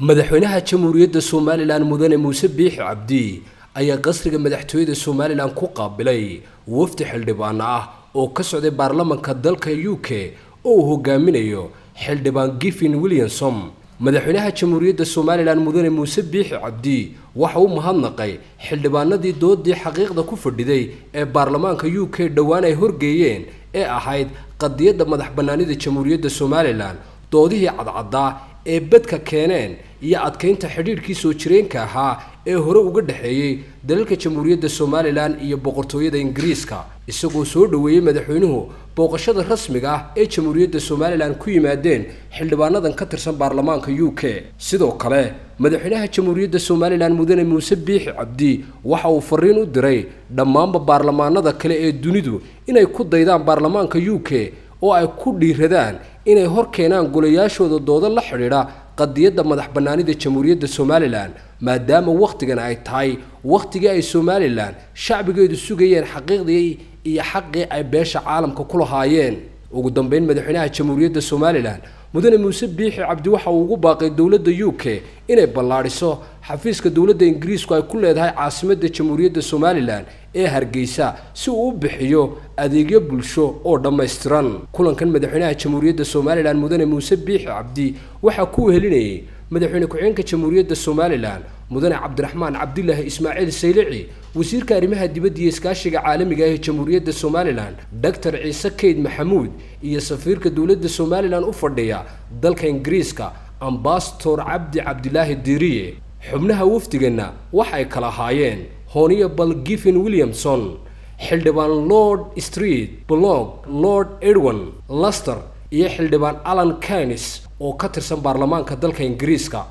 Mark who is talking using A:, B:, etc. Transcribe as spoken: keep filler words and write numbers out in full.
A: madaxweynaha jamhuuriyadda Soomaaliland mudane Muuse Biixi Cabdi ayaa qasriga madaxtooyada Soomaaliland ku qaabilay wafdi xildhibaan ah oo ka socday baarlamaanka dalka U K oo uu hogaaminayo xildhibaan Gavin Williamson. madaxweynaha jamhuuriyadda Soomaaliland mudane Muuse Biixi Cabdi waxa uu mahadnaqay xildhibaanadii doodii xaqiiqda ku fadhiday ee baarlamaanka U K dhawaan ay horgeeyeen ee ahayd qadiyadda madaxbannaanida jamhuuriyadda Soomaaliland doodihii cadcadda ee badka keeneen iyo adkeynta xiriirkii soo jireenka ahaa ee hore uga dhaxeeyay dalalka jamhuuriyadda Soomaaliland iyo boqortooyada Ingiriiska isagoo soo dhaweeyay madaxweynuhu booqashada rasmiga ah ee jamhuuriyadda Soomaaliland ku yimaadeen xildhibaanadan ka tirsan baarlamaanka U K. sidoo kale madaxweynaha jamhuuriyadda Soomaaliland mudane Muuse Biixi Cabdi waxa uu fariin u diray dhammaan baarlamaanada kale ee dunidu inay ku daydaan baarlamaanka U K oo ay ku dhiiradaan inay hor keenaan golayaashooda dooda la xiriira qadiyadda madaxbannaanida jamhuuriyadda Soomaaliland maadaama waqtigan ay tahay waqtigii ay Soomaaliland shacbigeedu sugayeen xaqiiqdii iyo xaqii ay beesha caalamka ku lahaayeen. ugu dambeyn madaxweynaha jamhuuriyadda Soomaaliland mudane Muuse Biixi Cabdi waxa uu ugu baaqay dawladda U K inay ballaariso xafiiska dawladda Ingiriisku ay ku leedahay caasimadda jamhuuriyadda Soomaaliland ee Hargeysa si uu u bixiyo adeegyo bulsho oo dhameystiran. kulankan madaxweynaha jamhuuriyadda Soomaaliland mudane Muuse Biixi Cabdi waxa ku wehelinayay madaxweyne ku-xigeenka jamhuuriyadda Soomaaliland mudane Cabdiraxmaan Cabdilaahi Ismaaciil Saylici, wasiirka arrimaha dibadda iyo iskaashiga caalamiga ah ee jamhuuriyadda Soomaaliland Doctor Ciise Keyd Maxamuud iyo safiirka dawladda Soomaaliland u fadhiya dalka Ingiriiska Ambassador Cabdi Cabdilaahi Diiriye. xubnaha wafdigana waxa ay kala ahaayeen Honorable Gavin Williamson, xildhibaan Lord Street Blog, Lord Edwin Lester iyo xildhibaan Alan Keynes oo ka tirsan baarlamaanka dalka Ingiriiska.